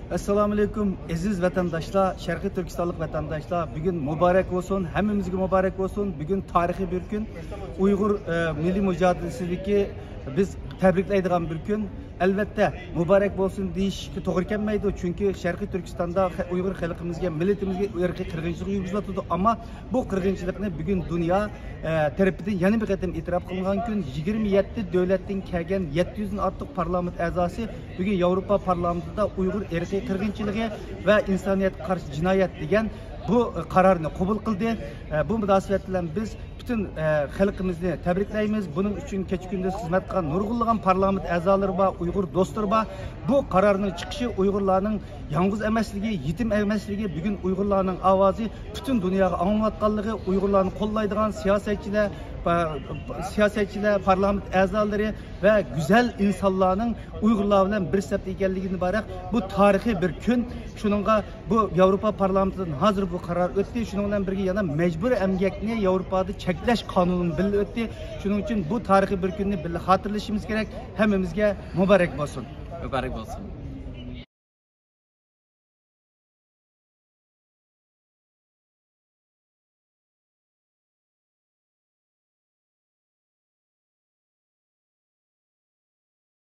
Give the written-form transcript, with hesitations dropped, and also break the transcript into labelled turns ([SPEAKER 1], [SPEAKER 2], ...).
[SPEAKER 1] Assalamu alaikum aziz vatandaşlar, Şarkı Türkistanlık vatandaşlar. Bugün mübarek olsun, hemimizge mübarek olsun. Bugün tarihi bir gün. Uygur milli mücadelesindeki biz tebriklaydigan bir gün. Elbette mübarek olsun deyishga to'g'ri kelmaydi. Çünkü Şarkı Türkistan'da Uygur xalqimizga, millatimizga irqiy qirg'inchilik yurgiziladi. Ama bu qirg'inchilikni bugün dünya tarafidan yana bir qatam e'tirof qilingan kun. 27 davlatdan kelgan 700 dan ortiq parlament a'zosi bugün Yevropa parlamentida Uygur irqiy qirg'inchiligi va insoniyatga qarshi jinoyat degan bu qarorni qabul qildi. Bu munosabat bilan biz bütün xalqimizni tabriklaymiz. Bunun için kecha kunduz xizmat qilgan nurg'unlagan parlament a'zolari va Uygur do'stlar va bu qarorning chiqishi Uygurlarning yalnız emasligi, yetim emasligi, bugün Uygurlarning ovozi bütün dunyoga anglatganligi, Uygurlarni qo'llaydigan siyosatchilar, parlament a'zolari ve güzel insanların Uygurlar bilan bir safda ekanligidan iborat bu tarixiy bir kun. Shuningga bu Yevropa parlamentidan hozir bu qaror o'tdi. Shuning bilan birga yana majburiy emgakni Yevropada cheklash qonunini birga o'tdi. Shuning uchun bu tarixiy bir kunni birga xotirlashimiz kerak. Hammamizga muborak bo'lsin.
[SPEAKER 2] Muborak bo'lsin.